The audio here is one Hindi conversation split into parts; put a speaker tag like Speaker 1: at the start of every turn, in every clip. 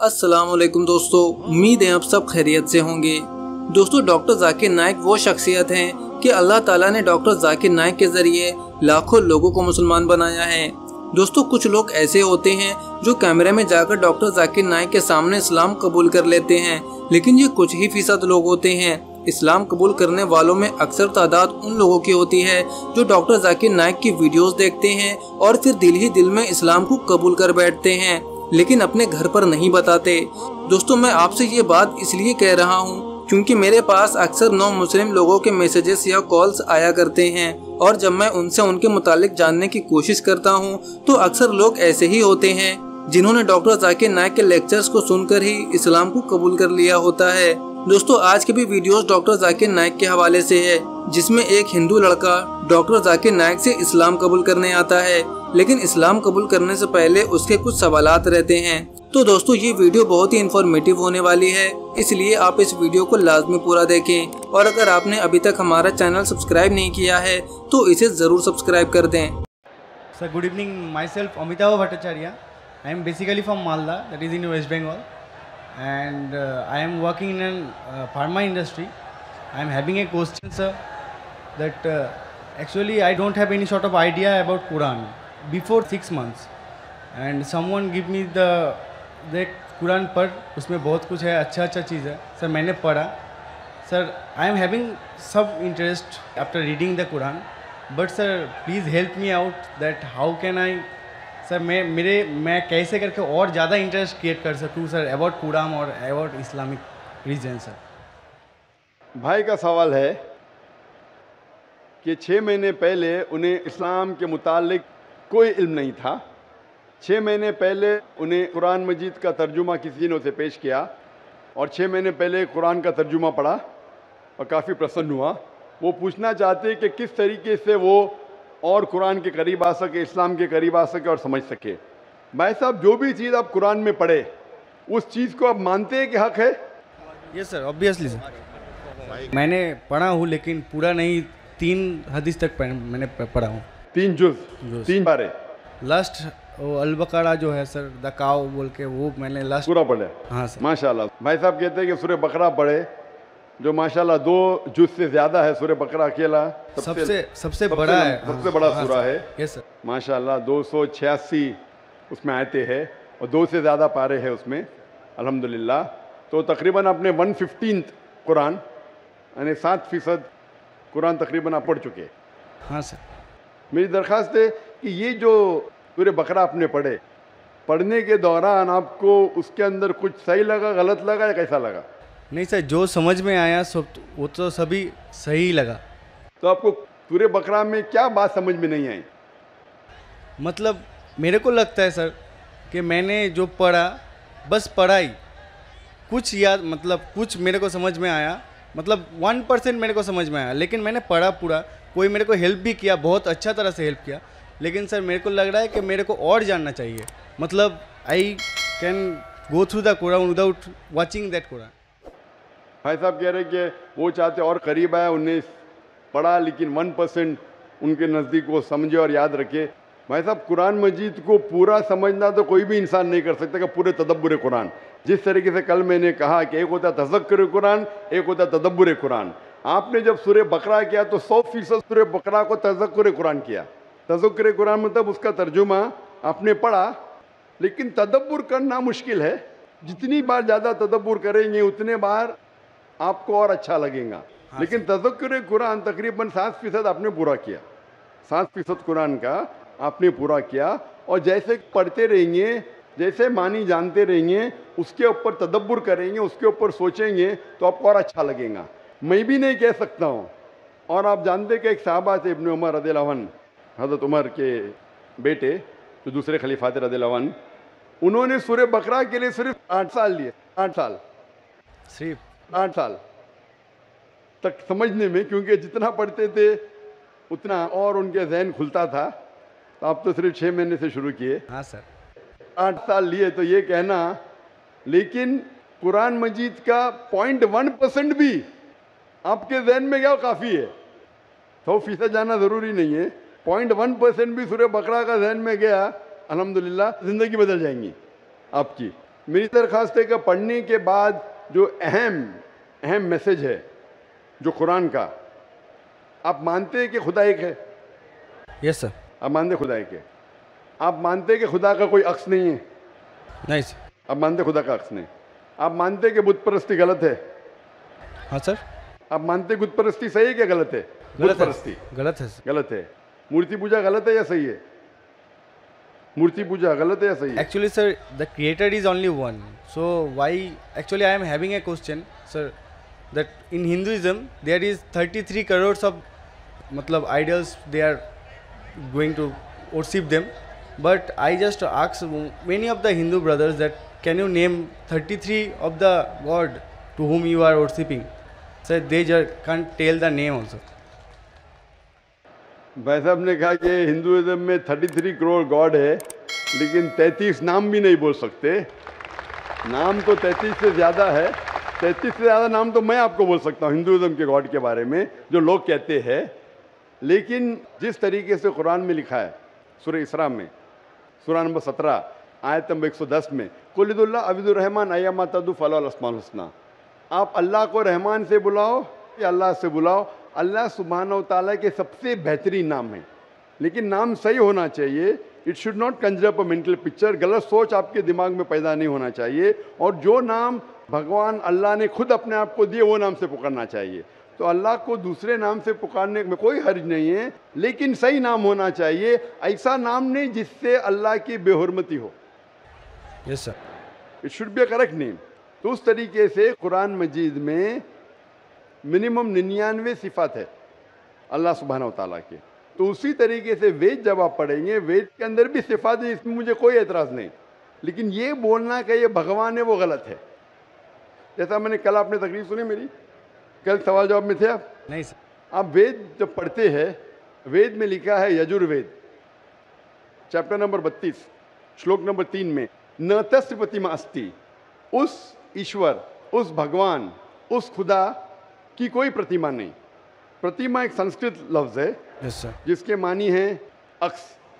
Speaker 1: अस्सलाम वालेकुम दोस्तों, उम्मीद है आप सब खैरियत से होंगे। दोस्तों, डॉक्टर जाकिर नाइक वो शख्सियत हैं कि अल्लाह ताला ने डॉक्टर जाकिर नाइक के ज़रिए लाखों लोगों को मुसलमान बनाया है। दोस्तों, कुछ लोग ऐसे होते हैं जो कैमरे में जाकर डॉक्टर जाकिर नाइक के सामने इस्लाम कबूल कर लेते हैं, लेकिन ये कुछ ही फीसद लोग होते हैं। इस्लाम कबूल करने वालों में अक्सर तादाद उन लोगों की होती है जो डॉक्टर जाकिर नाइक की वीडियोस देखते हैं और फिर दिल ही दिल में इस्लाम को कबूल कर बैठते हैं, लेकिन अपने घर पर नहीं बताते। दोस्तों, मैं आपसे ये बात इसलिए कह रहा हूँ क्योंकि मेरे पास अक्सर नौ मुस्लिम लोगों के मैसेजेस या कॉल्स आया करते हैं और जब मैं उनसे उनके मुतालिक जानने की कोशिश करता हूँ तो अक्सर लोग ऐसे ही होते हैं जिन्होंने डॉक्टर जाकिर नाइक के लेक्चर्स को सुनकर ही इस्लाम को कबूल कर लिया होता है। दोस्तों, आज के भी वीडियोस डॉक्टर जाकिर नाइक के हवाले से है, जिसमें एक हिंदू लड़का डॉक्टर जाकिर नाइक से इस्लाम कबूल करने आता है, लेकिन इस्लाम कबूल करने से पहले उसके कुछ सवालात रहते हैं। तो दोस्तों, ये वीडियो बहुत ही इंफॉर्मेटिव होने वाली है, इसलिए आप इस वीडियो को लाजमी पूरा देखें और अगर आपने अभी तक हमारा चैनल सब्सक्राइब नहीं किया है तो इसे जरूर सब्सक्राइब कर दें।
Speaker 2: Sir, good evening. Myself Amitabh Bhattacharya. I am basically from Malda, that is in West Bengal, and I am working in a pharma industry. I am having a question, sir, that actually I don't have any sort of idea about Quran before 6 months, and someone give me the Quran पढ़, उसमें बहुत कुछ है, अच्छा चीज़ है सर, मैंने पढ़ा sir. I am having sub interest after reading the Quran, but sir please help me out that how can I sir मैं कैसे करके और ज़्यादा इंटरेस्ट क्रिएट कर सकूँ सर अबाउट कुरान और अबाउट इस्लामिक रीजन। सर,
Speaker 3: भाई का सवाल है कि 6 महीने पहले उन्हें इस्लाम के मुतालिक कोई इल्म नहीं था। 6 महीने पहले उन्हें कुरान मजीद का तर्जुमा किसी ने उसे पेश किया और 6 महीने पहले कुरान का तर्जुमा पढ़ा और काफ़ी प्रसन्न हुआ। वो पूछना चाहते कि किस तरीके से वो और कुरान के करीब आ सके, इस्लाम के करीब आ सके और समझ सके। भाई साहब, जो भी चीज़ आप कुरान में पढ़े उस चीज़ को आप मानते हैं कि हक है?
Speaker 2: Yes sir, obviously sir. मैंने पढ़ा हूँ लेकिन पूरा नहीं, 3 हदीस तक मैंने पढ़ा हूँ।
Speaker 3: 3 जुज़ 3 बारे।
Speaker 2: लास्ट वो अल बकरा जो है सर, द काव बोल के, वो मैंने लास्ट
Speaker 3: पूरा पढ़े।
Speaker 2: हाँ सर,
Speaker 3: माशाल्लाह। भाई साहब कहते हैं कि सूरह बकरा पढ़े, जो माशाल्लाह 2 जुज़ से ज़्यादा है। सूरह बकरा अकेला
Speaker 2: सबसे बड़ा है,
Speaker 3: सबसे बड़ा
Speaker 2: हाँ,
Speaker 3: सूरा है।
Speaker 2: यस सर,
Speaker 3: माशाल्लाह 286 उसमें आयते हैं और 2 से ज़्यादा पारे हैं उसमें, अल्हम्दुलिल्लाह। तो तकरीबन आपने 115 कुरान यानी 7% कुरान तकरीबन आप पढ़ चुके हैं।
Speaker 2: हाँ सर।
Speaker 3: मेरी दरख्वास्त है कि ये जो सूरह बकरा आपने पढ़ने के दौरान आपको उसके अंदर कुछ सही लगा, गलत लगा या कैसा लगा?
Speaker 2: नहीं सर, जो समझ में आया सब वो तो सभी सही लगा।
Speaker 3: तो आपको सूरह बकरा में क्या बात समझ में नहीं आई?
Speaker 2: मतलब मेरे को लगता है सर कि मैंने जो पढ़ा बस पढ़ाई, कुछ याद, मतलब कुछ मेरे को समझ में आया, मतलब 1% मेरे को समझ में आया, लेकिन मैंने पढ़ा पूरा। कोई मेरे को हेल्प भी किया, बहुत अच्छा तरह से हेल्प किया, लेकिन सर मेरे को लग रहा है कि मेरे को और जानना चाहिए। मतलब I can go through the Quran without watching that Quran.
Speaker 3: भाई साहब कह रहे कि वो चाहते और करीब आए, उन्हें पढ़ा लेकिन 1% उनके नज़दीक वो समझे और याद रखे। भाई साहब, कुरान मजीद को पूरा समझना तो कोई भी इंसान नहीं कर सकता कि पूरे तदब्बुर कुरान। जिस तरीके से कल मैंने कहा कि एक होता है तज़क्कुर कुरान, एक होता है तदब्बुर कुरान। आपने जब सूरह बकरा किया तो 100% सूरह बकरा को तज़क्कुर कुरान किया। तज़क्कुर कुरान मतलब उसका तर्जुमा आपने पढ़ा, लेकिन तदब्बुर करना मुश्किल है। जितनी बार ज़्यादा तदब्बुर करेंगे उतने बार आपको और अच्छा लगेगा। हाँ, लेकिन तज़क्कुर कुरान तकरीबन 7% आपने पूरा किया। 7% कुरान का आपने पूरा किया और जैसे पढ़ते रहेंगे, जैसे मानी जानते रहेंगे, उसके ऊपर तदब्बुर करेंगे, उसके ऊपर सोचेंगे तो आपको और अच्छा लगेगा। मैं भी नहीं कह सकता हूँ। और आप जानते कि एक साहबा थे इब्न उमर रज़ियल्लाहु अन्हु, हज़रत उमर के बेटे जो दूसरे खलीफा थे रज़ियल्लाहु अन्हु, उन्होंने सूरह बकरा के लिए सिर्फ 8 साल लिए। 8 साल, सिर्फ 8 साल तक समझने में, क्योंकि जितना पढ़ते थे उतना और उनके जहन खुलता था। तो आप तो सिर्फ 6 महीने से शुरू किए।
Speaker 2: हाँ सर,
Speaker 3: 8 साल लिए, तो ये कहना, लेकिन कुरान मजीद का 0.1% भी आपके जहन में गया काफ़ी है। 100% जाना ज़रूरी नहीं है। 0.1% भी सूरह बकरा का जहन में गया, अल्हम्दुलिल्लाह ज़िंदगी बदल जाएंगी आपकी। मेरी दरख्वास्त है कि पढ़ने के बाद जो अहम मैसेज है जो कुरान का, आप मानते हैं कि खुदा एक है?
Speaker 2: Yes sir.
Speaker 3: आप मानते हैं खुदा एक है? आप मानते हैं कि खुदा का कोई अक्स नहीं है?
Speaker 2: नहीं सर।
Speaker 3: आप मानते हैं खुदा का अक्स नहीं? आप मानते हैं कि बुत परस्ती गलत है?
Speaker 2: हाँ सर।
Speaker 3: आप मानते हैं बुत परस्ती सही है क्या गलत है? बुत परस्ती
Speaker 2: गलत है सर।
Speaker 3: गलत है। मूर्ति पूजा गलत है या सही है? मूर्ति पूजा गलत है या सही है?
Speaker 2: Actually, sir, the creator is only one. So why? Actually, I am having a question, sir. That in Hinduism there is 33 crores of, matlab, idols. They are going to worship them. But I just ask many of the Hindu brothers that can you name 33 of the god to whom you are worshipping? Sir, they just can't tell the name also.
Speaker 3: भाई साहब ने कहा कि हिंदुइज्म में 33 करोड़ गॉड है, लेकिन 33 नाम भी नहीं बोल सकते। नाम तो 33 से ज़्यादा है। 33 से ज़्यादा नाम तो मैं आपको बोल सकता हूँ हिंदुइज्म के गॉड के बारे में जो लोग कहते हैं। लेकिन जिस तरीके से कुरान में लिखा है, सूरह इसरा में, सूरह नंबर 17 आयत नंबर 110 में, कुलिदुल्लाह अबिदुर्रहमान अय्यमा तदु फलाहुल अस्माउल हुस्ना, आप अल्लाह को रहमान से बुलाओ या अल्लाह से बुलाओ, अल्लाह सुब्हानहू ताला के सबसे बेहतरीन नाम है। लेकिन नाम सही होना चाहिए। It should not conjure up a mental picture. गलत सोच आपके दिमाग में पैदा नहीं होना चाहिए। और जो नाम भगवान अल्लाह ने खुद अपने आप को दिए वो नाम से पुकारना चाहिए। तो अल्लाह को दूसरे नाम से पुकारने में कोई हर्ज नहीं है, लेकिन सही नाम होना चाहिए। ऐसा नाम नहीं जिससे अल्लाह की बेहुरमती हो।
Speaker 2: Yes sir.
Speaker 3: It should be a correct name. तो उस तरीके से कुरान मजीद में मिनिमम 99 सिफात है अल्लाह सुब्हानहू तआला के। तो उसी तरीके से वेद जब आप पढ़ेंगे, वेद के अंदर भी सिफात है, इसमें मुझे कोई एतराज़ नहीं। लेकिन ये बोलना कि ये भगवान है वो गलत है। जैसा मैंने कल, आपने तकरीर सुनी मेरी, कल सवाल जवाब में थे आप?
Speaker 2: नहीं सर।
Speaker 3: आप वेद जब पढ़ते हैं, वेद में लिखा है यजुर्वेद चैप्टर नंबर 32 श्लोक नंबर 3 में, न तस्य प्रतिमा अस्ति, उस ईश्वर, उस भगवान, उस खुदा की कोई प्रतिमा नहीं। प्रतिमा एक संस्कृत लफ्ज है
Speaker 2: यस सर।
Speaker 3: जिसके मानी है अक्स,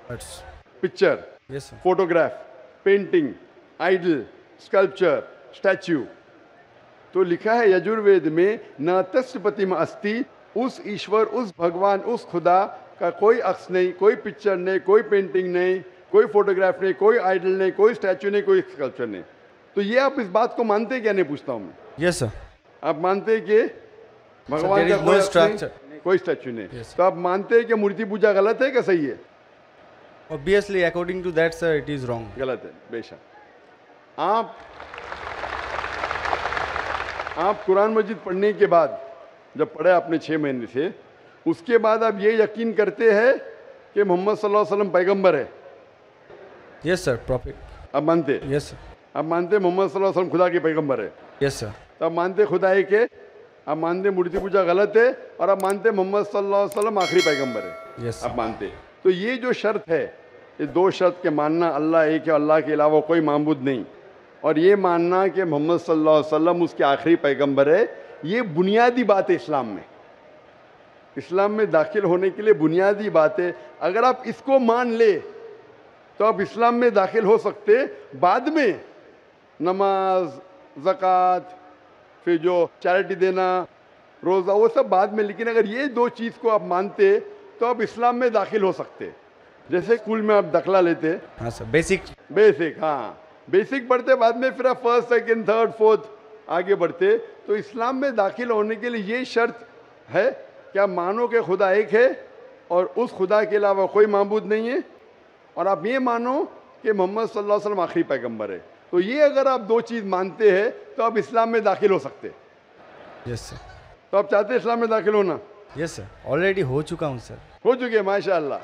Speaker 3: picture,
Speaker 2: yes sir.
Speaker 3: Photograph, painting, idol, sculpture, statue. तो लिखा है यजुर्वेद में, न तस्य प्रतिमा अस्ति, उस ईश्वर, उस भगवान, उस खुदा का कोई अक्स नहीं, कोई पिक्चर नहीं, कोई पेंटिंग नहीं, कोई फोटोग्राफ नहीं, कोई आइडल नहीं, कोई स्टैच्यू नहीं, कोई स्कल्पचर नहीं। तो ये आप इस बात को मानते क्या? नहीं पूछता हूँ मैं।
Speaker 2: Yes sir.
Speaker 3: आप मानते हैं कि भगवान का कोई स्ट्रक्चर, कोई स्टैच्यू नहीं?
Speaker 2: Yes.
Speaker 3: तो आप मानते हैं कि मूर्ति पूजा गलत है क्या सही है?
Speaker 2: Obviously, according to that, sir, it is wrong.
Speaker 3: गलत है बेशक। आप कुरान मजीद पढ़ने के बाद, जब पढ़े आपने 6 महीने से, उसके बाद आप ये यकीन करते हैं कि मोहम्मद सल्लल्लाहु अलैहि वसल्लम पैगंबर है?
Speaker 2: Yes sir, prophet.
Speaker 3: आप मानते?
Speaker 2: Yes sir.
Speaker 3: आप मानते मोहम्मद सल्लल्लाहु अलैहि वसल्लम खुदा के पैगंबर है?
Speaker 2: Yes sir.
Speaker 3: तो आप मानते खुदा एक है, आप मानते मूर्ति पूजा गलत है, और आप मानते मोहम्मद सल्लल्लाहु अलैहि वसल्लम आखिरी पैगंबर है?
Speaker 2: Yes.
Speaker 3: आप मानते। तो ये जो शर्त है, ये 2 शर्त के मानना, अल्लाह एक है, अल्लाह के अलावा कोई माबूद नहीं, और ये मानना कि मोहम्मद सल्लल्लाहु अलैहि वसल्लम उसके आखिरी पैगंबर है, ये बुनियादी बात है इस्लाम में। इस्लाम में दाखिल होने के लिए बुनियादी बात है। अगर आप इसको मान ले तो आप इस्लाम में दाखिल हो सकते। बाद में नमाज, ज़कात, फिर जो चैरिटी देना, रोज़ा, वो सब बाद में। लेकिन अगर ये 2 चीज़ को आप मानते तो आप इस्लाम में दाखिल हो सकते। जैसे स्कूल में आप दाखिला लेते,
Speaker 2: हाँ सर, बेसिक,
Speaker 3: हाँ बेसिक पढ़ते, बाद में फिर आप फर्स्ट, सेकंड, थर्ड, फोर्थ आगे बढ़ते। तो इस्लाम में दाखिल होने के लिए ये शर्त है कि आप मानो कि खुदा एक है और उस खुदा के अलावा कोई माबूद नहीं है, और आप ये मानो कि मोहम्मद सल्लल्लाहु अलैहि वसल्लम आखिरी पैगंबर है। तो ये अगर आप 2 चीज़ मानते हैं तो आप इस्लाम में दाखिल हो सकते।
Speaker 2: Yes sir.
Speaker 3: तो आप चाहते हैं इस्लाम में दाखिल होना?
Speaker 2: यस सर, ऑलरेडी हो चुका हूँ सर।
Speaker 3: हो चुके हैं, माशाअल्लाह।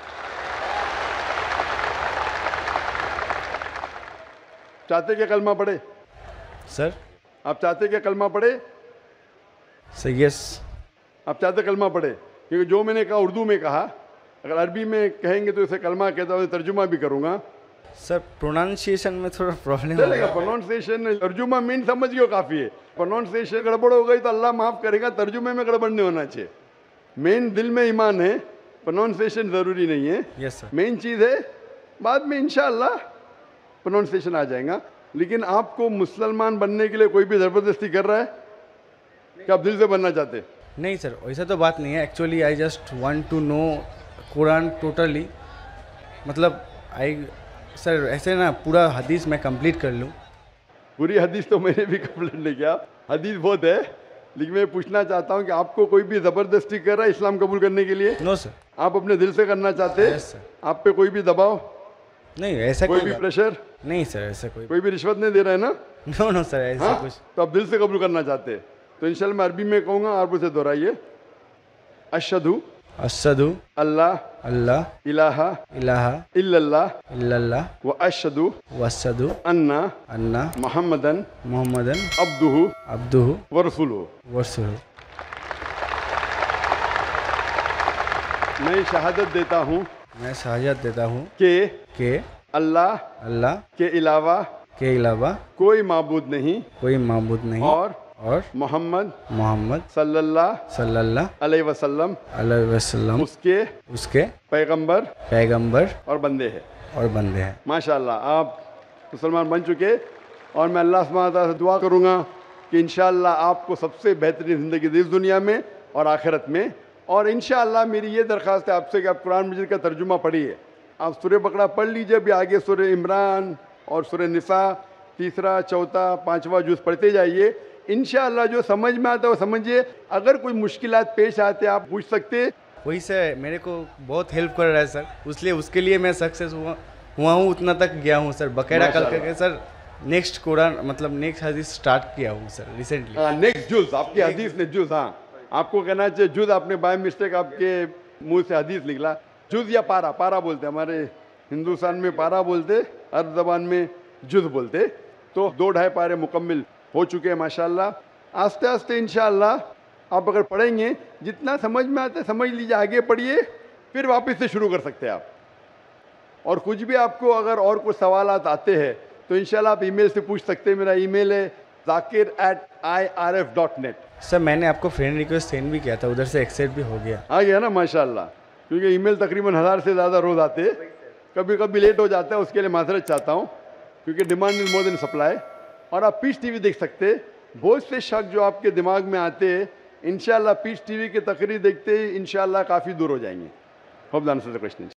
Speaker 3: चाहते क्या कलमा पढ़े?
Speaker 2: सर,
Speaker 3: आप चाहते क्या कलमा पढ़े?
Speaker 2: Sir yes.
Speaker 3: आप चाहते कलमा पढ़े? क्योंकि जो मैंने कहा उर्दू में कहा, अगर अरबी में कहेंगे तो इसे कलमा कहता हूँ, तर्जुमा भी करूँगा।
Speaker 2: सर, प्रोनाउंसिएशन में थोड़ा प्रॉब्लम
Speaker 3: चलेगा, प्रोनाउंसिएशन, तर्जुमा मीन समझ गए काफ़ी है। प्रोनाउंसिएशन गड़बड़ हो गई तो अल्लाह माफ़ करेगा, तर्जुमे में गड़बड़ नहीं होना चाहिए। मेन दिल में ईमान है, प्रोनाउंसिएशन ज़रूरी नहीं है।
Speaker 2: Yes sir.
Speaker 3: मेन चीज़ है, बाद में इंशाअल्लाह प्रोनाउंसिएशन आ जाएगा। लेकिन आपको मुसलमान बनने के लिए कोई भी ज़बरदस्ती कर रहा है कि आप दिल से बनना चाहते?
Speaker 2: नहीं सर, वैसा तो बात नहीं है। Actually I just want to know Quran totally, मतलब सर ऐसे ना पूरा हदीस मैं कंप्लीट कर लूँ।
Speaker 3: पूरी हदीस तो मैंने भी कंप्लीट नहीं किया, हदीस बहुत है, लेकिन मैं पूछना चाहता हूँ कि आपको कोई भी ज़बरदस्ती कर रहा है इस्लाम कबूल करने के लिए?
Speaker 2: No sir.
Speaker 3: आप अपने दिल से करना चाहते हैं?
Speaker 2: Yes sir.
Speaker 3: आप पे कोई भी दबाव,
Speaker 2: नहीं ऐसा
Speaker 3: कोई भी प्रेशर?
Speaker 2: नहीं सर, ऐसा कोई
Speaker 3: भी रिश्वत नहीं दे रहा है ना?
Speaker 2: नो नो सर, ऐसा
Speaker 3: हाँ?
Speaker 2: कुछ।
Speaker 3: तो आप दिल से कबूल करना चाहते हैं। तो इंशाल्लाह मैं अरबी में कहूँगा, आप उसे दोहराइए। अशहदु
Speaker 2: अशहदु
Speaker 3: अल्लाह
Speaker 2: अल्लाह
Speaker 3: इलाहा
Speaker 2: इलाहा
Speaker 3: इल्लल्लाह
Speaker 2: इल्लल्लाह
Speaker 3: व अशहदु
Speaker 2: वअशहदु
Speaker 3: अन्ना
Speaker 2: अन्ना
Speaker 3: मुहम्मदन
Speaker 2: मुहम्मदन
Speaker 3: अब्दुहु
Speaker 2: अब्दुहु
Speaker 3: व रसूलुहु।
Speaker 2: वरसूलुहु।
Speaker 3: मैं शहादत देता हूँ
Speaker 2: मैं शहादत देता हूँ
Speaker 3: कि
Speaker 2: अल्लाह
Speaker 3: के अलावा कोई माबूद नहीं और मोहम्मद सल्लल्लाहु अलैहि वसल्लम उसके पैगंबर और बंदे हैं। माशाल्लाह, आप मुसलमान बन चुके और मैं अल्लाह सुब्हानहू व तआला से दुआ करूँगा कि इंशाअल्लाह आपको सबसे बेहतरीन ज़िंदगी दी इस दुनिया में और आखिरत में। और इंशाअल्लाह मेरी ये दरख्वास्त है आपसे कि आप कुरान मजीद का तर्जुमा पढ़िए। आप सूरह बकरा पढ़ लीजिए, अभी आगे सूरह इमरान और सूरह निसा, तीसरा, चौथा, पांचवा जुज़ पढ़ते जाइए। इंशाअल्लाह जो समझ में आता है वो समझिए। अगर कोई मुश्किलात पेश आते आप पूछ सकते।
Speaker 2: वही सर मेरे को बहुत हेल्प कर रहा है सर, इसलिए उसके लिए मैं सक्सेस हुआ हूँ, उतना तक गया हूँ सर। बकायदा कल करके सर नेक्स्ट कुरान मतलब नेक्स्ट हदीस स्टार्ट किया हूँ सर रिसेंटली।
Speaker 3: नेक्स्ट जुज़ आपकी हदीस ने जुज़, हाँ आपको कहना चाहिए जुज़, आपने बाय मिस्टेक आपके मुंह से हदीस निकला। जुज़ या पारा बोलते, हमारे हिंदुस्तान में पारा बोलते, अरब ज़बान में जुज़ बोलते। तो 2-2.5 पारे मुकम्मिल हो चुके हैं माशाल्लाह। आस्ते आस्ते इंशाअल्लाह आप अगर पढ़ेंगे, जितना समझ में आता है समझ लीजिए, आगे पढ़िए, फिर वापस से शुरू कर सकते हैं आप। और कुछ भी आपको अगर और कुछ सवालात आते हैं तो इंशाल्लाह आप ईमेल से पूछ सकते हैं। मेरा ईमेल है zakir@irf.net।
Speaker 2: सर मैंने आपको फ्रेंड रिक्वेस्ट सेंड भी किया था, उधर से एक्सेप्ट भी हो गया।
Speaker 3: आ गया ना माशाल्लाह, क्योंकि ईमेल तकरीबन 1000 से ज़्यादा रोज़ आते, कभी कभी लेट हो जाता है, उसके लिए माजरत चाहता हूँ, क्योंकि demand is more than supply. और आप पीस टीवी देख सकते हैं। बहुत से शक जो आपके दिमाग में आते हैं इंशाल्लाह पीस टीवी की तकरीर देखते ही इंशाल्लाह काफ़ी दूर हो जाएंगे। Hope the answer the question.